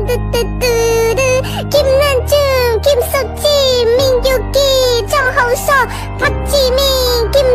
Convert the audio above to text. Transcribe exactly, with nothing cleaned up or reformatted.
嘟嘟嘟嘟，김난중、김석진、민규기、张浩少、박지민、김